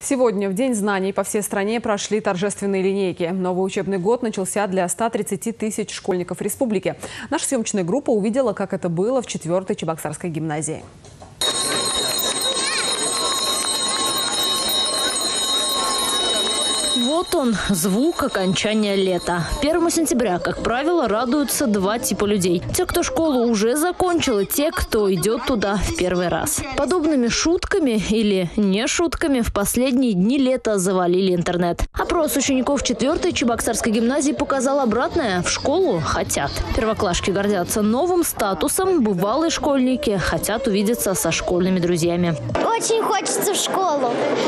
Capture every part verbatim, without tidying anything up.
Сегодня, в День знаний, по всей стране прошли торжественные линейки. Новый учебный год начался для ста тридцати тысяч школьников республики. Наша съемочная группа увидела, как это было в четвёртой Чебоксарской гимназии. Вот он, звук окончания лета. первого сентября, как правило, радуются два типа людей. Те, кто школу уже закончил, и те, кто идет туда в первый раз. Подобными шутками или не шутками в последние дни лета завалили интернет. Опрос учеников четвёртой Чебоксарской гимназии показал обратное. В школу хотят. Первоклашки гордятся новым статусом, бывалые школьники хотят увидеться со школьными друзьями. Очень хочется в школу,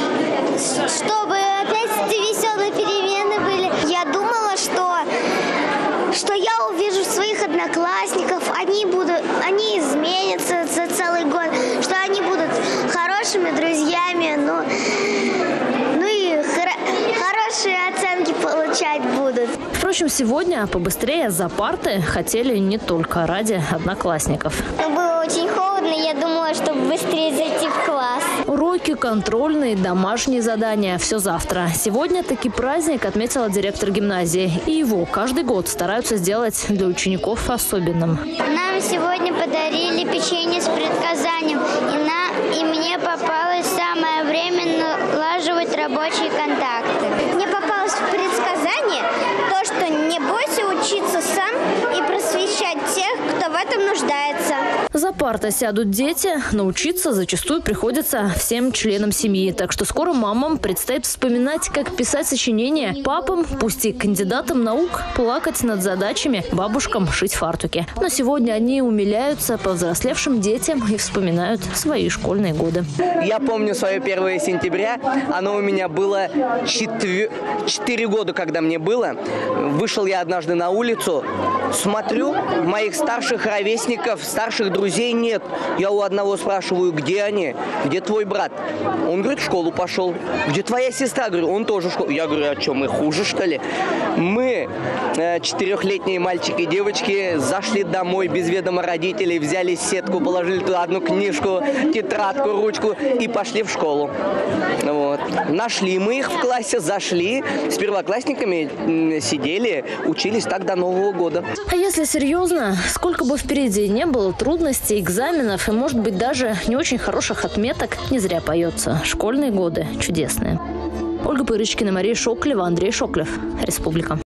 чтобы опять веселые перемены были. Я думала, что, что я увижу своих одноклассников, они, будут, они изменятся за целый год, что они будут хорошими друзьями, ну, ну и хоро- хорошие оценки получать будут. Впрочем, сегодня побыстрее за парты хотели не только ради одноклассников. Было очень холодно, я думала, чтобы быстрее зайти в класс. Уроки, контрольные, домашние задания – все завтра. Сегодня таки праздник отметила директор гимназии. И его каждый год стараются сделать для учеников особенным. Нам сегодня подарили печенье с предсказанием. И, на, и мне попалось самое время налаживать рабочие контакты. Мне попалось в предсказание то, что не бойся учиться сам и просвещать тех, кто в этом нуждается. За парты сядут дети. Научиться зачастую приходится всем членам семьи. Так что скоро мамам предстоит вспоминать, как писать сочинения. Папам, пусть и кандидатам наук, плакать над задачами. Бабушкам шить фартуки. Но сегодня они умиляются повзрослевшим детям и вспоминают свои школьные годы. Я помню свое первое сентября. Оно у меня было четыре года, когда мне было. Вышел я однажды на улицу. Смотрю, моих старших ровесников, старших друзей нет. Я у одного спрашиваю, где они? Где твой брат? Он говорит, в школу пошел. Где твоя сестра? Говорю, он тоже в школу. Я говорю, а что, мы хуже, что ли? Мы, э, четырехлетние мальчики и девочки, зашли домой без ведома родителей, взяли сетку, положили туда одну книжку, тетрадку, ручку и пошли в школу. Вот. Нашли мы их в классе, зашли, с первоклассниками сидели, учились так до Нового года. А если серьезно, сколько бы впереди не было трудностей, экзаменов и, может быть, даже не очень хороших отметок, не зря поется. Школьные годы чудесные. Ольга Пырочкина, Мария Шоклева, Андрей Шоклев. Республика.